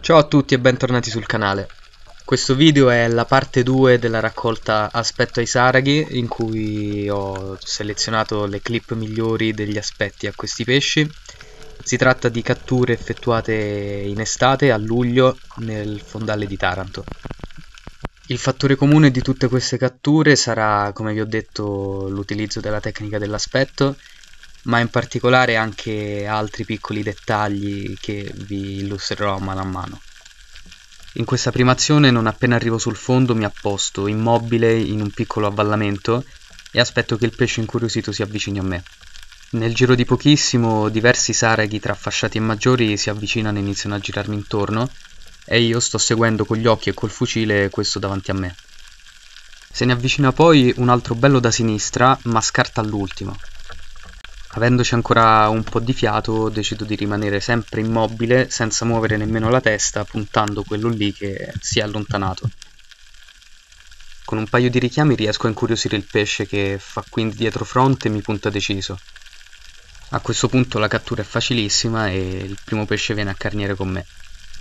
Ciao a tutti e bentornati sul canale. Questo video è la parte 2 della raccolta Aspetto ai Saraghi, in cui ho selezionato le clip migliori degli aspetti a questi pesci. Si tratta di catture effettuate in estate, a luglio, nel fondale di Taranto. Il fattore comune di tutte queste catture sarà, come vi ho detto, l'utilizzo della tecnica dell'aspetto, ma in particolare anche altri piccoli dettagli che vi illustrerò a mano. In questa prima azione, non appena arrivo sul fondo, mi apposto immobile in un piccolo avvallamento e aspetto che il pesce incuriosito si avvicini a me. Nel giro di pochissimo, diversi saraghi tra fasciati e maggiori si avvicinano e iniziano a girarmi intorno e io sto seguendo con gli occhi e col fucile questo davanti a me. Se ne avvicina poi un altro bello da sinistra, ma scarta all'ultimo. Avendoci ancora un po' di fiato, decido di rimanere sempre immobile, senza muovere nemmeno la testa, puntando quello lì che si è allontanato. Con un paio di richiami riesco a incuriosire il pesce, che fa quindi dietrofront e mi punta deciso. A questo punto la cattura è facilissima e il primo pesce viene a carniere con me.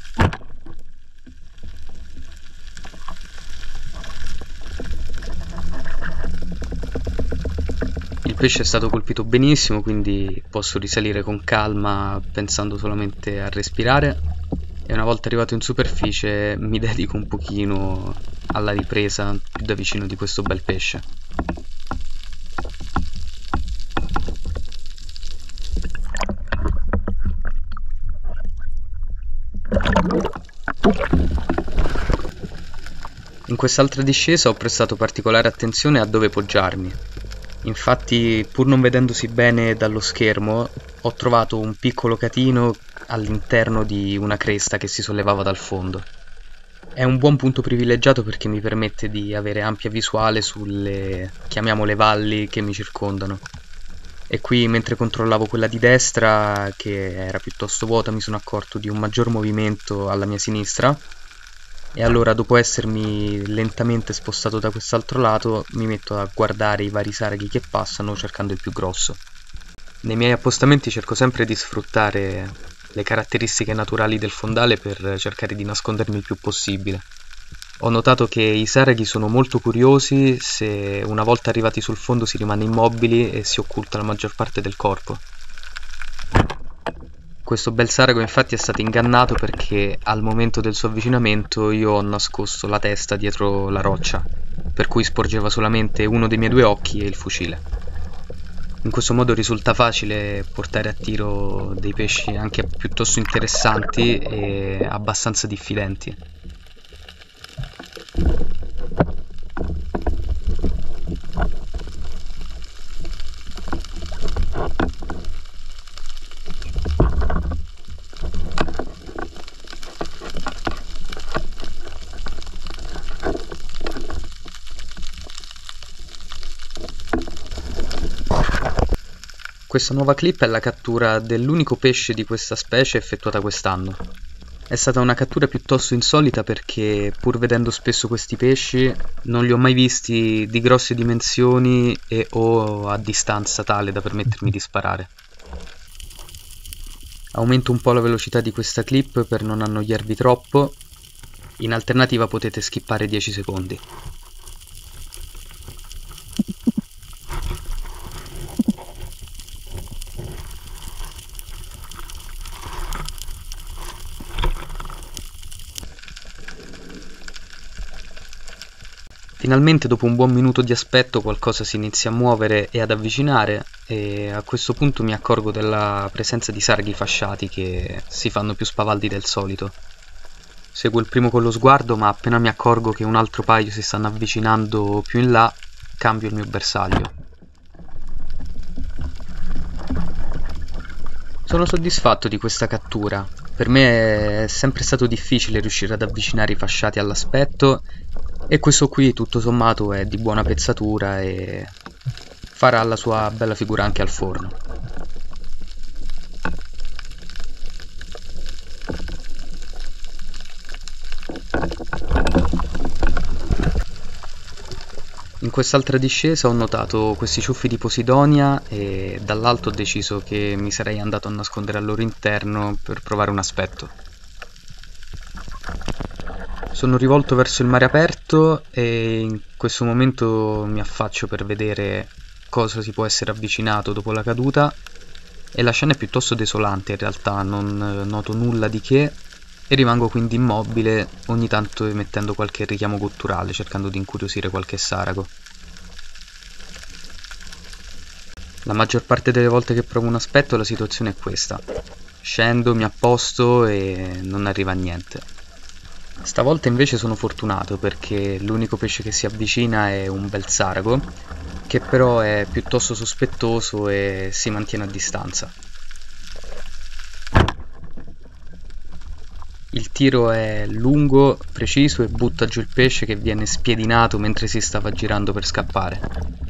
Il pesce è stato colpito benissimo, quindi posso risalire con calma pensando solamente a respirare, e una volta arrivato in superficie mi dedico un pochino alla ripresa più da vicino di questo bel pesce. In quest'altra discesa ho prestato particolare attenzione a dove poggiarmi. Infatti, pur non vedendosi bene dallo schermo, ho trovato un piccolo catino all'interno di una cresta che si sollevava dal fondo. È un buon punto privilegiato perché mi permette di avere ampia visuale sulle, chiamiamole, valli che mi circondano. E qui, mentre controllavo quella di destra, che era piuttosto vuota, mi sono accorto di un maggior movimento alla mia sinistra. E allora, dopo essermi lentamente spostato da quest'altro lato, mi metto a guardare i vari saraghi che passano cercando il più grosso. Nei miei appostamenti cerco sempre di sfruttare le caratteristiche naturali del fondale per cercare di nascondermi il più possibile. Ho notato che i saraghi sono molto curiosi se una volta arrivati sul fondo si rimane immobili e si occulta la maggior parte del corpo. Questo bel sarago infatti è stato ingannato perché al momento del suo avvicinamento io ho nascosto la testa dietro la roccia, per cui sporgeva solamente uno dei miei due occhi e il fucile. In questo modo risulta facile portare a tiro dei pesci anche piuttosto interessanti e abbastanza diffidenti. Questa nuova clip è la cattura dell'unico pesce di questa specie effettuata quest'anno. È stata una cattura piuttosto insolita perché, pur vedendo spesso questi pesci, non li ho mai visti di grosse dimensioni e o a distanza tale da permettermi di sparare. Aumento un po' la velocità di questa clip per non annoiarvi troppo. In alternativa potete skippare 10 secondi. Finalmente, dopo un buon minuto di aspetto, qualcosa si inizia a muovere e ad avvicinare, e a questo punto mi accorgo della presenza di sarghi fasciati che si fanno più spavaldi del solito. Seguo il primo con lo sguardo, ma appena mi accorgo che un altro paio si stanno avvicinando più in là, cambio il mio bersaglio. Sono soddisfatto di questa cattura. Per me è sempre stato difficile riuscire ad avvicinare i fasciati all'aspetto, e questo qui tutto sommato è di buona pezzatura e farà la sua bella figura anche al forno. In quest'altra discesa ho notato questi ciuffi di Posidonia e dall'alto ho deciso che mi sarei andato a nascondere al loro interno per provare un aspetto. Sono rivolto verso il mare aperto e in questo momento mi affaccio per vedere cosa si può essere avvicinato dopo la caduta, e la scena è piuttosto desolante in realtà, non noto nulla di che e rimango quindi immobile, ogni tanto emettendo qualche richiamo gutturale, cercando di incuriosire qualche sarago. La maggior parte delle volte che provo un aspetto la situazione è questa: scendo, mi apposto e non arriva a niente. Stavolta invece sono fortunato perché l'unico pesce che si avvicina è un bel sarago, che però è piuttosto sospettoso e si mantiene a distanza. Il tiro è lungo, preciso e butta giù il pesce, che viene spiedinato mentre si stava girando per scappare.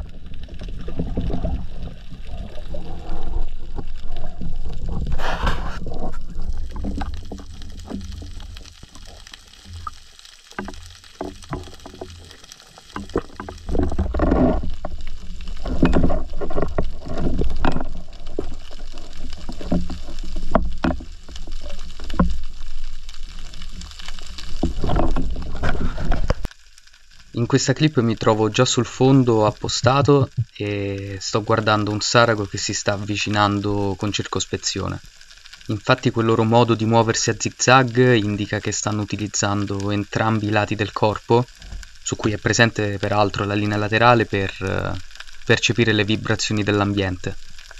In questa clip mi trovo già sul fondo appostato e sto guardando un sarago che si sta avvicinando con circospezione. Infatti quel loro modo di muoversi a zigzag indica che stanno utilizzando entrambi i lati del corpo, su cui è presente peraltro la linea laterale, per percepire le vibrazioni dell'ambiente.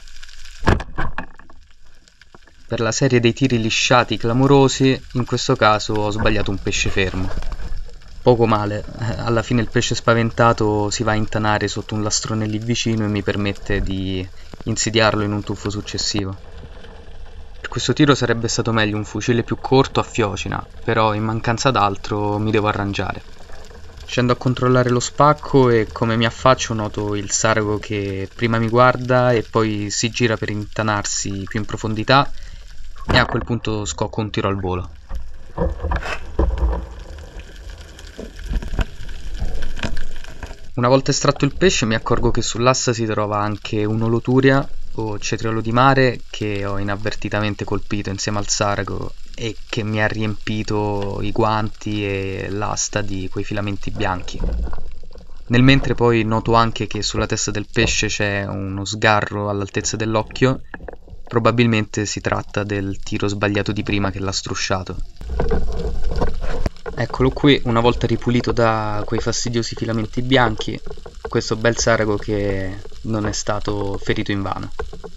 Per la serie dei tiri lisciati clamorosi, in questo caso ho sbagliato un pesce fermo. Poco male, alla fine il pesce spaventato si va a intanare sotto un lastrone lì vicino e mi permette di insidiarlo in un tuffo successivo. Per questo tiro sarebbe stato meglio un fucile più corto a fiocina, però in mancanza d'altro mi devo arrangiare. Scendo a controllare lo spacco e come mi affaccio noto il sarago che prima mi guarda e poi si gira per intanarsi più in profondità, e a quel punto scocco un tiro al volo. Una volta estratto il pesce mi accorgo che sull'asta si trova anche un'oloturia o cetriolo di mare che ho inavvertitamente colpito insieme al sarago e che mi ha riempito i guanti e l'asta di quei filamenti bianchi. Nel mentre poi noto anche che sulla testa del pesce c'è uno sgarro all'altezza dell'occhio, probabilmente si tratta del tiro sbagliato di prima che l'ha strusciato. Eccolo qui, una volta ripulito da quei fastidiosi filamenti bianchi, questo bel sarago che non è stato ferito invano.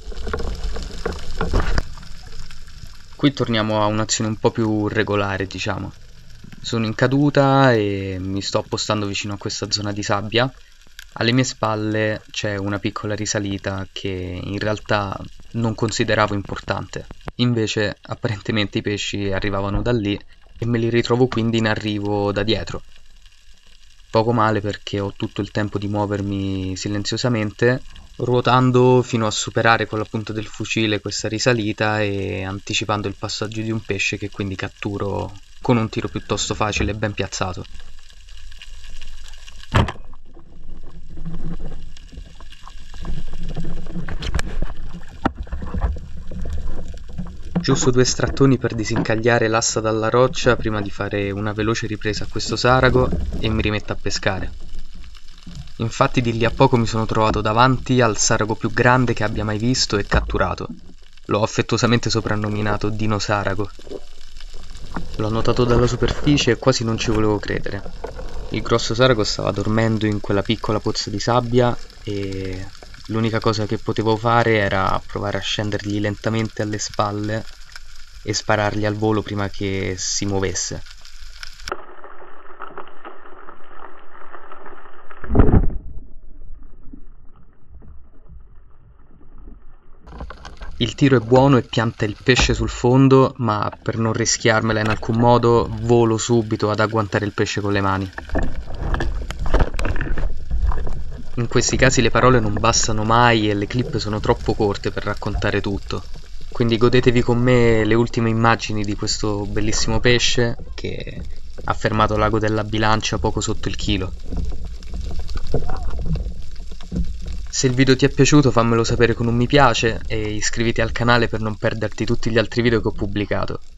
Qui torniamo a un'azione un po' più regolare, diciamo. Sono in caduta e mi sto appostando vicino a questa zona di sabbia. Alle mie spalle c'è una piccola risalita che in realtà non consideravo importante. Invece, apparentemente i pesci arrivavano da lì e me li ritrovo quindi in arrivo da dietro. Poco male perché ho tutto il tempo di muovermi silenziosamente, ruotando fino a superare con la punta del fucile questa risalita e anticipando il passaggio di un pesce che quindi catturo con un tiro piuttosto facile e ben piazzato. Giusto 2 strattoni per disincagliare l'asta dalla roccia prima di fare una veloce ripresa a questo sarago e mi rimetto a pescare. Infatti di lì a poco mi sono trovato davanti al sarago più grande che abbia mai visto e catturato. L'ho affettuosamente soprannominato Dino Sarago. L'ho notato dalla superficie e quasi non ci volevo credere. Il grosso sarago stava dormendo in quella piccola pozza di sabbia e l'unica cosa che potevo fare era provare a scendergli lentamente alle spalle e sparargli al volo prima che si muovesse. Il tiro è buono e pianta il pesce sul fondo, ma per non rischiarmela in alcun modo volo subito ad agguantare il pesce con le mani. In questi casi le parole non bastano mai e le clip sono troppo corte per raccontare tutto. Quindi godetevi con me le ultime immagini di questo bellissimo pesce che ha fermato l'ago della bilancia poco sotto il chilo. Se il video ti è piaciuto fammelo sapere con un mi piace e iscriviti al canale per non perderti tutti gli altri video che ho pubblicato.